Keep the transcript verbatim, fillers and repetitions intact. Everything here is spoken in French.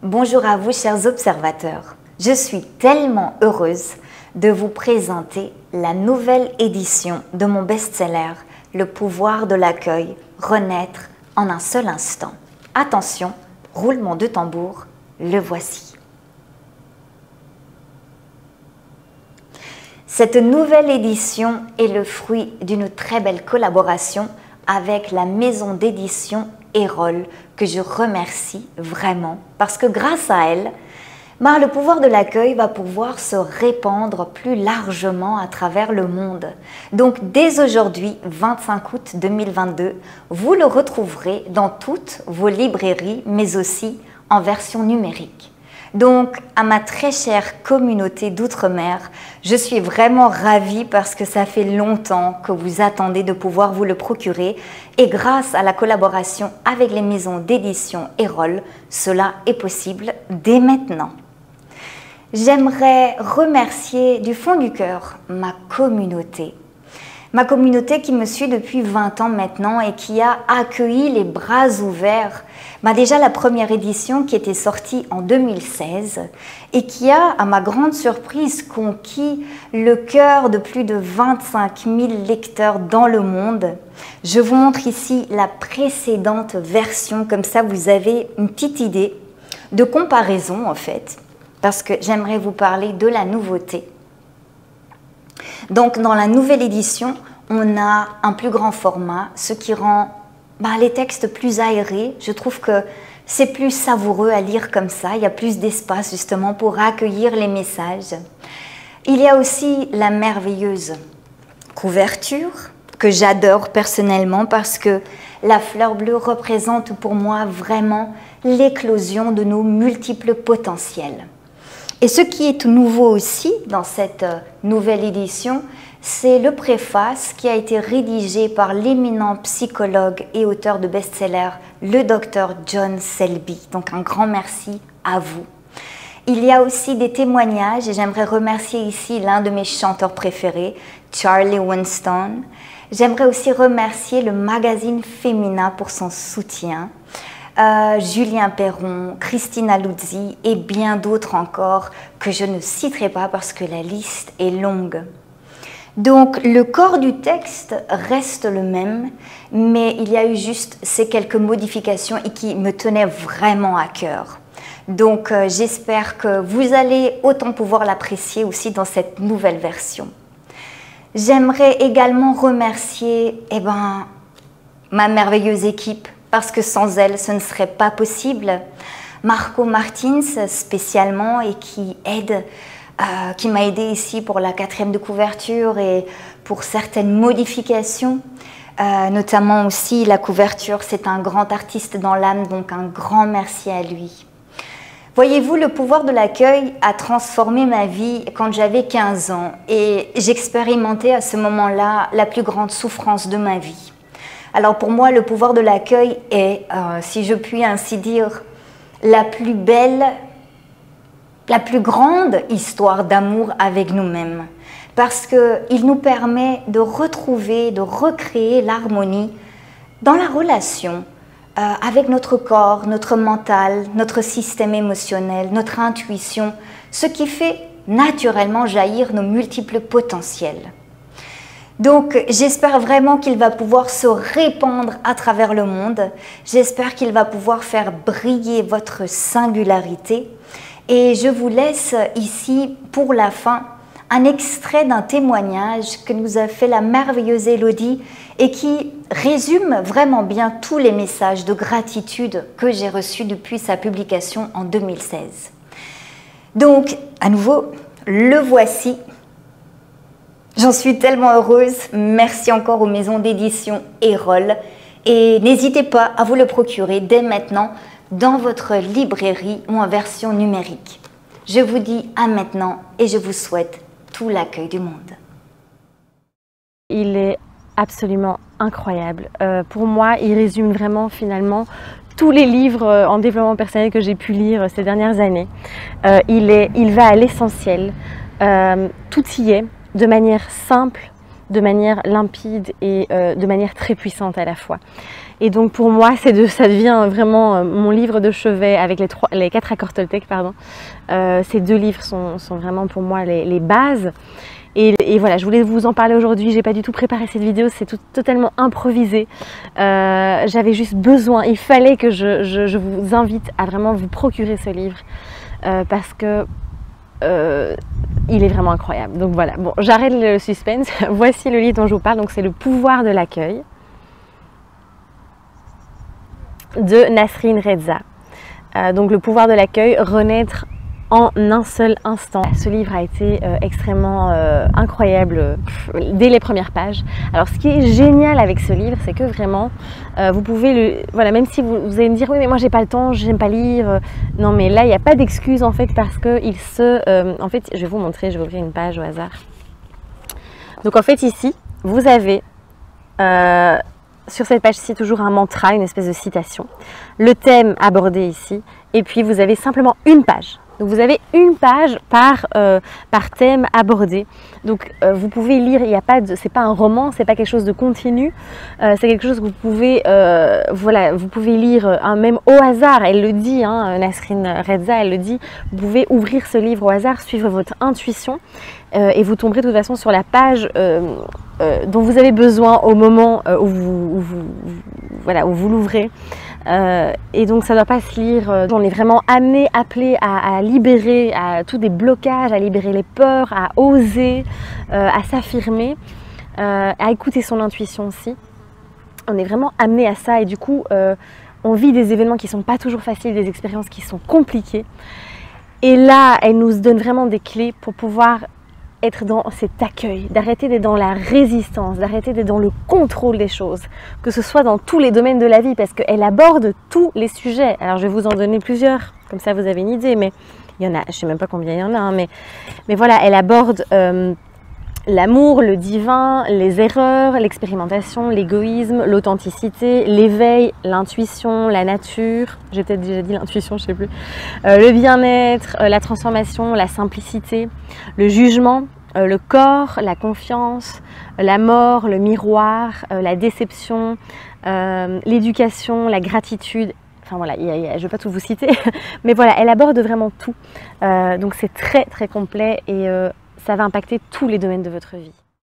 Bonjour à vous, chers observateurs. Je suis tellement heureuse de vous présenter la nouvelle édition de mon best-seller « Le pouvoir de l'accueil, renaître en un seul instant ». Attention, roulement de tambour, le voici. Cette nouvelle édition est le fruit d'une très belle collaboration avec la maison d'édition Erol, que je remercie vraiment, parce que grâce à elle, ben, le pouvoir de l'accueil va pouvoir se répandre plus largement à travers le monde. Donc dès aujourd'hui, vingt-cinq août deux mille vingt-deux, vous le retrouverez dans toutes vos librairies, mais aussi en version numérique. Donc, à ma très chère communauté d'outre-mer, je suis vraiment ravie parce que ça fait longtemps que vous attendez de pouvoir vous le procurer et grâce à la collaboration avec les maisons d'édition Erol, cela est possible dès maintenant. J'aimerais remercier du fond du cœur ma communauté. Ma communauté qui me suit depuis vingt ans maintenant et qui a accueilli les bras ouverts bah déjà la première édition qui était sortie en deux mille seize et qui a, à ma grande surprise, conquis le cœur de plus de vingt-cinq mille lecteurs dans le monde. Je vous montre ici la précédente version, comme ça vous avez une petite idée de comparaison en fait, parce que j'aimerais vous parler de la nouveauté. Donc, dans la nouvelle édition, on a un plus grand format, ce qui rend bah, les textes plus aérés. Je trouve que c'est plus savoureux à lire comme ça. Il y a plus d'espace justement pour accueillir les messages. Il y a aussi la merveilleuse couverture que j'adore personnellement parce que la fleur bleue représente pour moi vraiment l'éclosion de nos multiples potentiels. Et ce qui est tout nouveau aussi dans cette nouvelle édition, c'est le préface qui a été rédigé par l'éminent psychologue et auteur de best-seller, le docteur John Selby. Donc un grand merci à vous. Il y a aussi des témoignages et j'aimerais remercier ici l'un de mes chanteurs préférés, Charlie Winston. J'aimerais aussi remercier le magazine Femina pour son soutien. Euh, Julien Perron, Christina Luzzi et bien d'autres encore que je ne citerai pas parce que la liste est longue. Donc le corps du texte reste le même, mais il y a eu juste ces quelques modifications et qui me tenaient vraiment à cœur. Donc euh, j'espère que vous allez autant pouvoir l'apprécier aussi dans cette nouvelle version. J'aimerais également remercier eh ben, ma merveilleuse équipe, parce que sans elle, ce ne serait pas possible. Marco Martins spécialement et qui aide, euh, qui m'a aidé ici pour la quatrième de couverture et pour certaines modifications, euh, notamment aussi la couverture. C'est un grand artiste dans l'âme, donc un grand merci à lui. Voyez-vous, le pouvoir de l'accueil a transformé ma vie quand j'avais quinze ans et j'expérimentais à ce moment-là la plus grande souffrance de ma vie. Alors pour moi, le pouvoir de l'accueil est, euh, si je puis ainsi dire, la plus belle, la plus grande histoire d'amour avec nous-mêmes. Parce qu'il nous permet de retrouver, de recréer l'harmonie dans la relation euh, avec notre corps, notre mental, notre système émotionnel, notre intuition, ce qui fait naturellement jaillir nos multiples potentiels. Donc, j'espère vraiment qu'il va pouvoir se répandre à travers le monde. J'espère qu'il va pouvoir faire briller votre singularité. Et je vous laisse ici, pour la fin, un extrait d'un témoignage que nous a fait la merveilleuse Élodie et qui résume vraiment bien tous les messages de gratitude que j'ai reçus depuis sa publication en deux mille seize. Donc, à nouveau, le voici. J'en suis tellement heureuse. Merci encore aux maisons d'édition Erol. Et n'hésitez pas à vous le procurer dès maintenant dans votre librairie ou en version numérique. Je vous dis à maintenant et je vous souhaite tout l'accueil du monde. Il est absolument incroyable. Euh, pour moi, il résume vraiment finalement tous les livres en développement personnel que j'ai pu lire ces dernières années. Euh, il, est, il va à l'essentiel. Euh, tout y est. De manière simple, de manière limpide et euh, de manière très puissante à la fois. Et donc pour moi, de, ça devient vraiment mon livre de chevet avec les, trois, les quatre accords Toltec. Pardon. Euh, ces deux livres sont, sont vraiment pour moi les, les bases. Et, et voilà, je voulais vous en parler aujourd'hui. J'ai pas du tout préparé cette vidéo, c'est tout, totalement improvisé. Euh, J'avais juste besoin, il fallait que je, je, je vous invite à vraiment vous procurer ce livre euh, parce que euh, il est vraiment incroyable. Donc voilà, bon, j'arrête le suspense. Voici le livre dont je vous parle. Donc c'est Le pouvoir de l'accueil de Nasrin Reza. Euh, donc Le pouvoir de l'accueil, renaître en un seul instant. Ce livre a été euh, extrêmement euh, incroyable pff, dès les premières pages. Alors ce qui est génial avec ce livre, c'est que vraiment euh, vous pouvez le, voilà, même si vous, vous allez me dire oui mais moi j'ai pas le temps, j'aime pas lire, non mais là il n'y a pas d'excuse en fait parce que il se, euh, en fait je vais vous montrer, je vais ouvrir une page au hasard. Donc en fait ici vous avez euh, sur cette page-ci toujours un mantra, une espèce de citation, le thème abordé ici, et puis vous avez simplement une page. Donc vous avez une page par, euh, par thème abordé. Donc euh, vous pouvez lire, il n'y a pas de, c'est pas un roman, c'est pas quelque chose de continu, euh, c'est quelque chose que vous pouvez, euh, voilà, vous pouvez lire hein, même au hasard. Elle le dit, hein, Nasrin Reza, elle le dit. Vous pouvez ouvrir ce livre au hasard, suivre votre intuition euh, et vous tomberez de toute façon sur la page euh, euh, dont vous avez besoin au moment euh, où vous, où vous, voilà, où vous l'ouvrez. Euh, et donc ça ne doit pas se lire, euh, on est vraiment amené, appelé à, à libérer à tous des blocages, à libérer les peurs, à oser, euh, à s'affirmer, euh, à écouter son intuition aussi. On est vraiment amené à ça et du coup euh, on vit des événements qui ne sont pas toujours faciles, des expériences qui sont compliquées. Et là elle nous donne vraiment des clés pour pouvoir être dans cet accueil, d'arrêter d'être dans la résistance, d'arrêter d'être dans le contrôle des choses, que ce soit dans tous les domaines de la vie, parce qu'elle aborde tous les sujets. Alors je vais vous en donner plusieurs, comme ça vous avez une idée, mais il y en a, je ne sais même pas combien il y en a, hein, mais, mais voilà, elle aborde euh, l'amour, le divin, les erreurs, l'expérimentation, l'égoïsme, l'authenticité, l'éveil, l'intuition, la nature, j'ai peut-être déjà dit l'intuition, je ne sais plus, euh, le bien-être, euh, la transformation, la simplicité, le jugement, euh, le corps, la confiance, la mort, le miroir, euh, la déception, euh, l'éducation, la gratitude. Enfin voilà, il y a, il y a, je ne vais pas tout vous citer, mais voilà, elle aborde vraiment tout. Euh, donc c'est très très complet et euh, ça va impacter tous les domaines de votre vie.